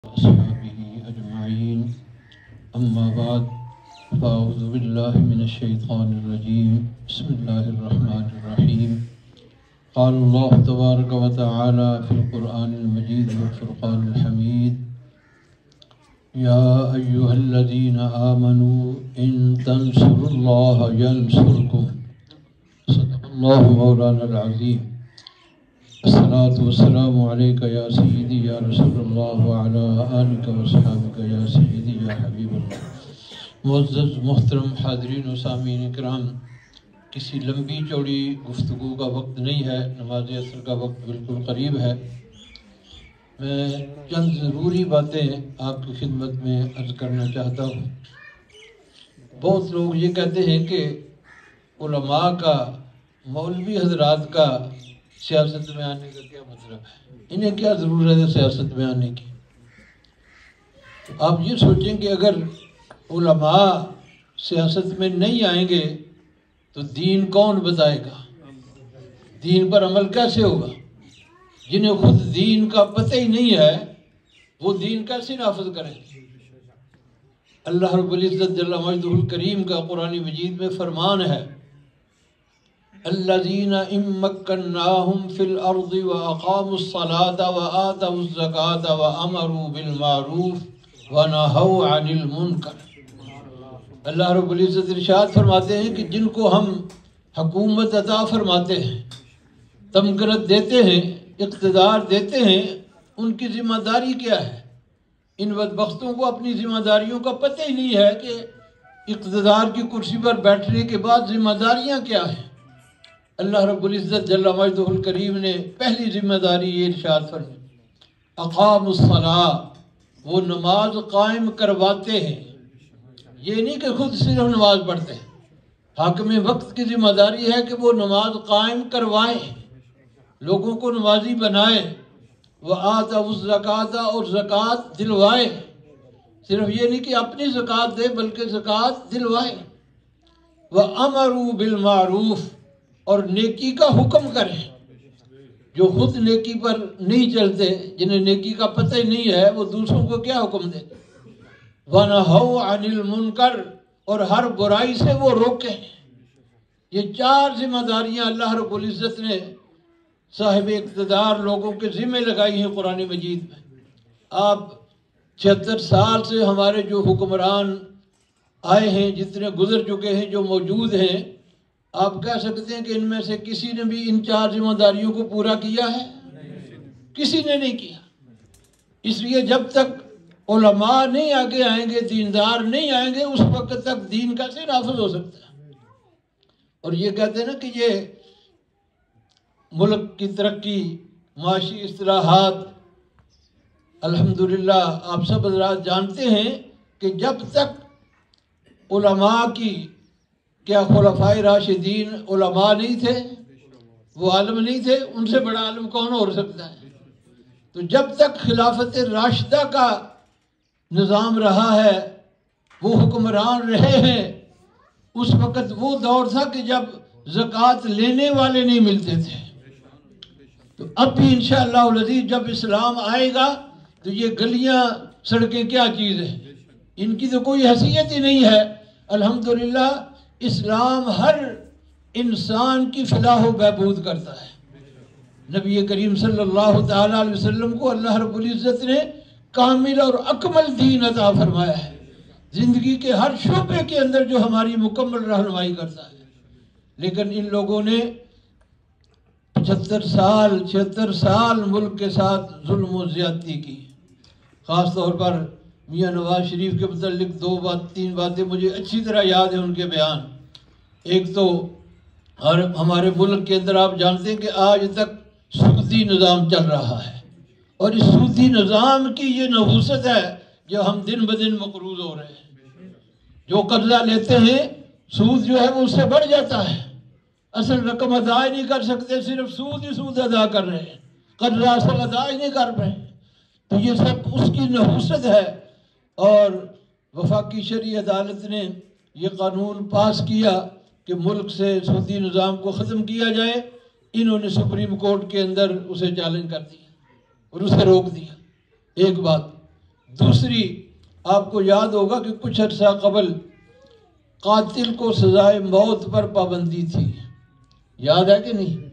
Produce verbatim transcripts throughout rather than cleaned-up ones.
وأصحابه أجمعين أما بعد فأعوذ بالله من الشيطان الرجيم بسم الله الرحمن الرحيم قال الله تبارك وتعالى في القرآن المجيد والفرقان الحميد يا أيها الذين آمنوا إن تنصروا الله ينصركم صدق الله مولانا العظيم الصلاة والسلام عليك يا سيدي يا رسول الله وعلى آلك وصحابك يا سيدي يا حبيب اللہ۔ معزز محترم حاضرین و سامعین اکرام، کسی لمبی چوڑی گفتگو کا وقت نہیں ہے، نماز عصر کا وقت بالکل قریب ہے۔ میں چند ضروری باتیں آپ کی خدمت میں عرض کرنا چاہتا ہوں۔ بہت لوگ یہ کہتے ہیں کہ علماء کا، مولوی حضرات کا سیاست میں آنے کا کیا مطلب ہے، انہیں کیا ضرورت ہے سیاست میں آنے کی۔ آپ یہ سوچیں کہ اگر علماء سیاست میں نہیں آئیں گے تو دین کون بتائے گا، دین پر عمل کیسے ہوگا؟ جنہیں خود دین کا پتہ ہی نہیں ہے وہ دین کیسے نافذ کریں گے؟ اللہ رب العزت جل مجدہ الکریم کا قرآن مجید میں فرمان ہے، الذین ان مکناہم فی الارض واقاموا الصلاة وآتوا الزکاة وامروا بالمعروف ونہوا عن المنکر۔ اللہ رب العزت ارشاد فرماتے ہیں کہ جن کو ہم حکومت عطا فرماتے ہیں، تمکنت دیتے ہیں، اقتدار دیتے ہیں، ان کی ذمہ داری کیا ہے؟ ان بدبختوں کو اپنی ذمہ داریوں کا پتہ ہی نہیں ہے کہ اقتدار کی کرسی پر بیٹھنے کے بعد ذمہ داریاں کیا ہیں۔ اللہ رب العزت جل مجدہ الکریم نے پہلی ذمہ داری یہ ارشاد فرمائی، اقام الصلاۃ، وہ نماز قائم کرواتے ہیں۔ یہ نہیں کہ خود صرف نماز پڑھتے ہیں، حاکم وقت کی ذمہ داری ہے کہ وہ نماز قائم کروائیں، لوگوں کو نمازی بنائیں، وآتوا الزکاۃ، اور زکوٰۃ دلوائیں۔ صرف یہ نہیں کہ اپنی زکوٰۃ دے بلکہ زکوٰۃ دلوائیں۔ وامروا بالمعروف، اور نیکی کا حکم کریں۔ جو خود نیکی پر نہیں چلتے، جنہیں نیکی کا پتہ ہی نہیں ہے، وہ دوسروں کو کیا حکم دے؟ وَنَهَوْا عَنِ الْمُنْكَرِ، اور ہر برائی سے وہ روکیں۔ یہ چار ذمہ داریاں اللہ رب العزت نے صاحب اقتدار لوگوں کے ذمہ لگائی ہیں قرآن مجید میں۔ آپ چھہتر سال سے ہمارے جو حکمران آئے ہیں، جتنے گزر چکے ہیں، جو موجود ہیں، آپ کہہ سکتے ہیں کہ ان میں سے کسی نے بھی ان چار ذمہ داریوں کو پورا کیا ہے؟ کسی نے نہیں کیا۔ اس لیے جب تک علماء نہیں آگے آئیں گے، دیندار نہیں آئیں گے، اس وقت تک دین کیسے نافذ ہو سکتا ہے؟ اور یہ کہتے ہیں نا کہ یہ ملک کی ترقی، معاشی اصلاحات، الحمدللہ آپ سب حضرات جانتے ہیں کہ جب تک علماء کی، کیا خلفائے راشدین علماء نہیں تھے؟ وہ عالم نہیں تھے؟ ان سے بڑا عالم کون ہو سکتا ہے؟ تو جب تک خلافت راشدہ کا نظام رہا ہے، وہ حکمران رہے ہیں، اس وقت وہ دور تھا کہ جب زکوٰۃ لینے والے نہیں ملتے تھے۔ تو اب بھی انشاءاللہ العزیز جب اسلام آئے گا تو یہ گلیاں، سڑکیں کیا چیز ہیں؟ ان کی تو کوئی حیثیت ہی نہیں ہے۔ الحمدللہ اسلام ہر انسان کی فلاح و بہبود کرتا ہے۔ نبی کریم صلی اللہ تعالیٰ علیہ وسلم کو اللہ رب العزت نے کامل اور اکمل دین عطا فرمایا ہے، زندگی کے ہر شعبے کے اندر جو ہماری مکمل رہنمائی کرتا ہے۔ لیکن ان لوگوں نے پچہتر سال چھہتر سال ملک کے ساتھ ظلم و زیادتی کی۔ خاص طور پر میاں نواز شریف کے متعلق دو بات تین باتیں مجھے اچھی طرح یاد ہیں ان کے بیان۔ ایک تو ہمارے ملک کے اندر آپ جانتے ہیں کہ آج تک سودی نظام چل رہا ہے، اور اس سودی نظام کی یہ نحوست ہے جو ہم دن بدن مقروض ہو رہے ہیں۔ جو قرضہ لیتے ہیں، سود جو ہے وہ اس سے بڑھ جاتا ہے، اصل رقم ادا ہی نہیں کر سکتے، صرف سود ہی سود ادا کر رہے ہیں، قرضہ اصل ادا ہی نہیں کر رہے۔ تو یہ سب اس کی نحوست ہے، اور وفاقی شرعی عدالت نے یہ قانون پاس کیا کہ ملک سے سودی نظام کو ختم کیا جائے۔ انہوں نے سپریم کورٹ کے اندر اسے چیلنج کر دیا اور اسے روک دیا۔ ایک بات۔ دوسری، آپ کو یاد ہوگا کہ کچھ عرصہ قبل قاتل کو سزائے موت پر پابندی تھی، یاد ہے کہ نہیں؟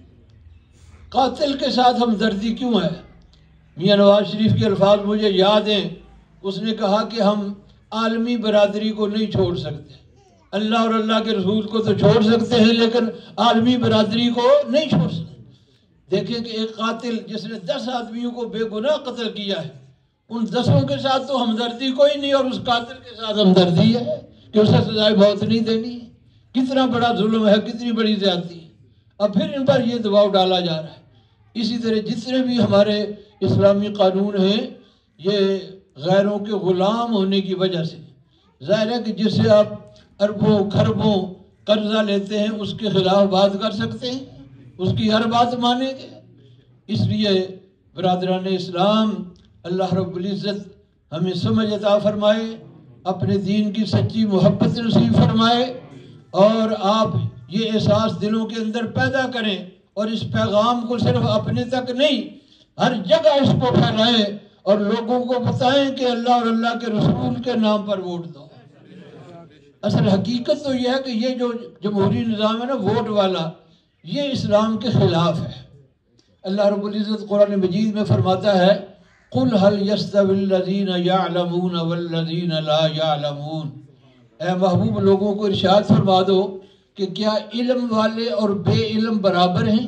قاتل کے ساتھ ہمدردی کیوں ہے؟ میاں نواز شریف کے الفاظ مجھے یاد ہیں، اس نے کہا کہ ہم عالمی برادری کو نہیں چھوڑ سکتے، اللہ اور اللہ کے رسول کو تو چھوڑ سکتے ہیں لیکن عالمی برادری کو نہیں چھوڑ سکتے۔ دیکھیں کہ ایک قاتل جس نے دس آدمیوں کو بے گناہ قتل کیا ہے، ان دسوں کے ساتھ تو ہمدردی کوئی نہیں، اور اس قاتل کے ساتھ ہمدردی ہے کہ اسے سزائے موت نہیں دینی۔ کتنا بڑا ظلم ہے، کتنی بڑی زیادتی ہے۔ اب پھر ان پر یہ دباؤ ڈالا جا رہا ہے۔ اسی طرح جتنے بھی ہمارے اسلامی قانون ہیں، یہ غیروں کے غلام ہونے کی وجہ سے، ظاہر ہے کہ جس سے آپ اربوں کھربوں قرضہ لیتے ہیں اس کے خلاف بات کر سکتے ہیں، اس کی ہر بات مانیں گے۔ اس لیے برادران اسلام، اللہ رب العزت ہمیں سمجھ عطا فرمائے، اپنے دین کی سچی محبت نصیب فرمائے، اور آپ یہ احساس دلوں کے اندر پیدا کریں، اور اس پیغام کو صرف اپنے تک نہیں، ہر جگہ اس کو پھیلائیں اور لوگوں کو بتائیں کہ اللہ اور اللہ کے رسول کے نام پر ووٹ دو۔ اصل حقیقت تو یہ ہے کہ یہ جو جمہوری نظام ہے نا ووٹ والا، یہ اسلام کے خلاف ہے۔ اللہ رب العزت قرآن مجید میں فرماتا ہے قُلْ هَلْ يَسْتَوِي الَّذِينَ يَعْلَمُونَ وَالَّذِينَ لَا يَعْلَمُونَ، اے محبوب لوگوں کو ارشاد فرما دو کہ کیا علم والے اور بے علم برابر ہیں؟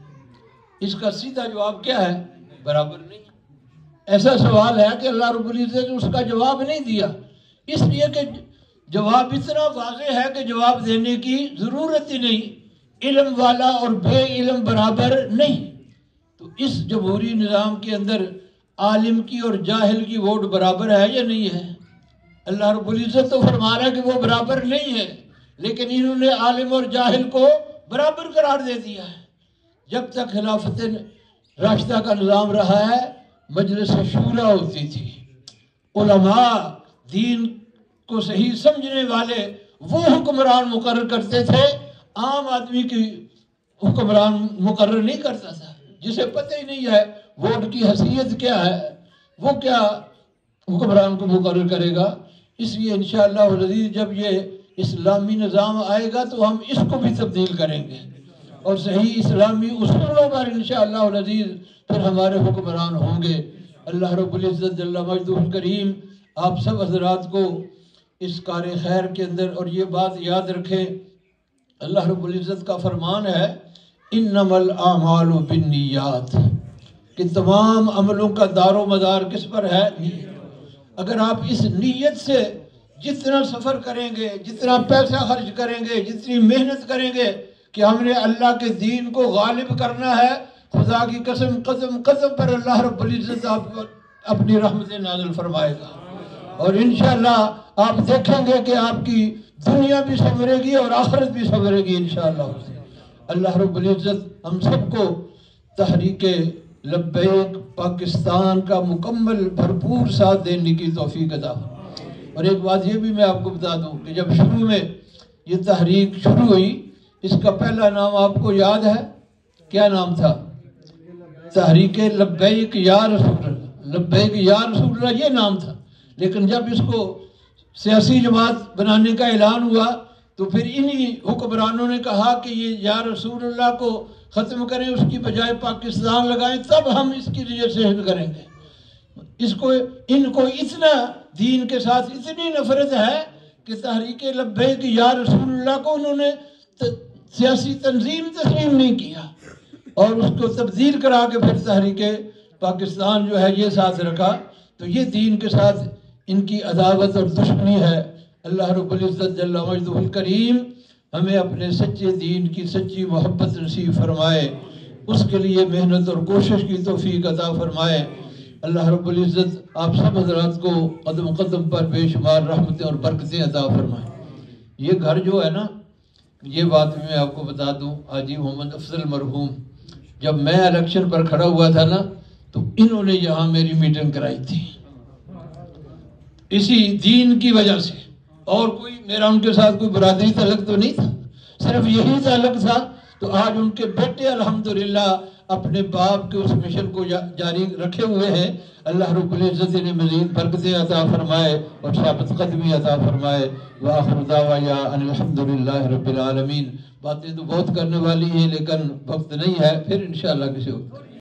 اس کا سیدھا جواب کیا ہے؟ برابر نہیں۔ ایسا سوال ہے کہ اللہ رب العزت نے اس کا جواب نہیں دیا، اس لیے کہ جواب اتنا واضح ہے کہ جواب دینے کی ضرورت ہی نہیں۔ علم والا اور بے علم برابر نہیں۔ تو اس جمہوری نظام کے اندر عالم کی اور جاہل کی ووٹ برابر ہے یا نہیں ہے؟ اللہ رب العزت تو فرما رہا ہے کہ وہ برابر نہیں ہے، لیکن انہوں نے عالم اور جاہل کو برابر قرار دے دیا ہے۔ جب تک خلافت راشدہ کا نظام رہا ہے، مجلس شورا ہوتی تھی، علماء دین کو صحیح سمجھنے والے وہ حکمران مقرر کرتے تھے، عام آدمی کی حکمران مقرر نہیں کرتا تھا، جسے پتہ ہی نہیں ہے ووٹ کی حیثیت کیا ہے، وہ کیا حکمران کو مقرر کرے گا۔ اس لیے انشاءاللہ العزیز جب یہ اسلامی نظام آئے گا تو ہم اس کو بھی تبدیل کریں گے، اور صحیح اسلامی اصولوں پر انشاءاللہ العزیز پھر ہمارے حکمران ہوں گے۔ اللہ رب العزت جل مجدہ الکریم آپ سب حضرات کو اس کار خیر کے اندر، اور یہ بات یاد رکھیں، اللہ رب العزت کا فرمان ہے انما الاعمال بالنیات، کہ تمام عملوں کا دار و مدار کس پر ہے؟ نیت۔ اگر آپ اس نیت سے جتنا سفر کریں گے، جتنا پیسہ خرچ کریں گے، جتنی محنت کریں گے کہ ہم نے اللہ کے دین کو غالب کرنا ہے، خدا کی قسم قدم قدم پر اللہ رب العزت آپ کو اپنی رحمت نازل فرمائے گا، اور انشاءاللہ آپ دیکھیں گے کہ آپ کی دنیا بھی سنورے گی اور آخرت بھی سنورے گی انشاءاللہ۔ اللہ رب العزت ہم سب کو تحریک لبیک پاکستان کا مکمل بھرپور ساتھ دینے کی توفیق عطا فرمائے۔ اور ایک بات یہ بھی میں آپ کو بتا دوں کہ جب شروع میں یہ تحریک شروع ہوئی، اس کا پہلا نام آپ کو یاد ہے؟ کیا نام تھا؟ تحریک لبیک یا رسول اللہ، لبیک یا رسول اللہ یہ نام تھا۔ لیکن جب اس کو سیاسی جماعت بنانے کا اعلان ہوا تو پھر انہی حکمرانوں نے کہا کہ یہ یا رسول اللہ کو ختم کریں، اس کی بجائے پاکستان لگائیں، تب ہم اس کی رجسٹریشن کریں گے۔ اس کو ان کو اتنا دین کے ساتھ اتنی نفرت ہے کہ تحریک لبیک یا رسول اللہ کو انہوں نے سیاسی تنظیم تسلیم نہیں کیا، اور اس کو تبدیل کرا کے پھر تحریک پاکستان جو ہے یہ ساتھ رکھا۔ تو یہ دین کے ساتھ ان کی عداوت اور دشمنی ہے۔ اللہ رب العزت جل مجدہ الکریم ہمیں اپنے سچے دین کی سچی محبت نصیب فرمائے، اس کے لیے محنت اور کوشش کی توفیق عطا فرمائے۔ اللہ رب العزت آپ سب حضرات کو قدم قدم پر بے شمار رحمتیں اور برکتیں عطا فرمائے۔ یہ گھر جو ہے نا، یہ بات میں آپ کو بتا دوں، حاجی محمد افضل مرحوم جب میں الیکشن پر کھڑا ہوا تھا نا تو انہوں نے یہاں میری میٹنگ کرائی تھی، اسی دین کی وجہ سے، اور کوئی میرا ان کے ساتھ کوئی برادری تعلق تو نہیں تھا، صرف یہی تعلق تھا۔ تو آج ان کے بیٹے الحمدللہ اپنے باپ کے اس مشن کو جاری رکھے ہوئے ہیں. اللہ رب العزت نے مزید برکتیں عطا فرمائے اور ثابت قدمی عطا فرمائے. وآخر دعوانا ان الحمدللہ رب العالمین. باتیں تو بہت کرنے والی ہیں لیکن وقت نہیں ہے، پھر انشاءاللہ کسی وقت.